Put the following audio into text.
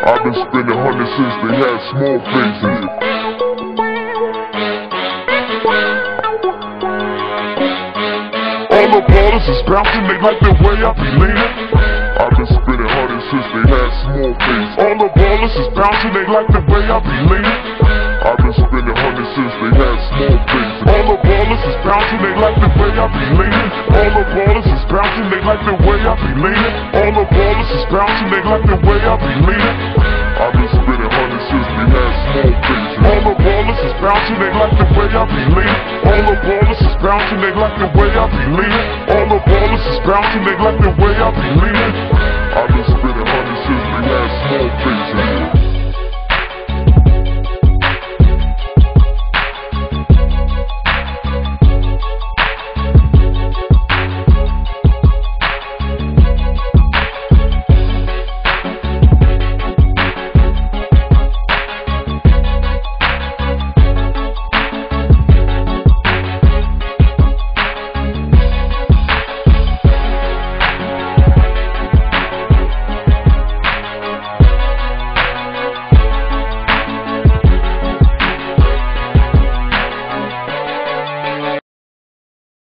I've been spending hundreds since they had small faces. All the ballers is bouncing, they like the way I be leaning. I've been spending hundreds since they had small faces. All the ballers is bouncing, they like the way I be leaning. I've been spending hundreds since they had small faces. All the ballers is bouncing, they like the way I be leaning. All the ballers is bouncing, they like the way I be leaning. All the ballers is bouncing, they like the way I be leaning. I've been spending hundreds since they had small faces. All the ballers is bouncing, they like the way I be leaning. All the ballers is bouncing, they like the way I be leaning. All the ballers is bouncing, they like the way I be leaning.